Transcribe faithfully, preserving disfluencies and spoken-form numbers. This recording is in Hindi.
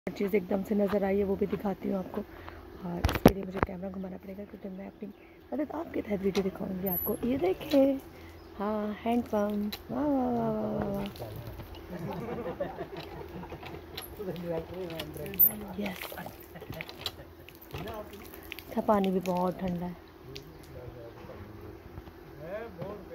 चीज़ एकदम से नज़र आई है वो भी दिखाती हूँ आपको। और इसके लिए मुझे कैमरा घुमाना पड़ेगा क्योंकि मैं अपनी मदद आपके तहत वीडियो दिखाऊंगी आपको। ये देखें, हाँ हैंड पम्प, वाह वाह वाह वाह वाह। यस, था पानी भी बहुत ठंडा है।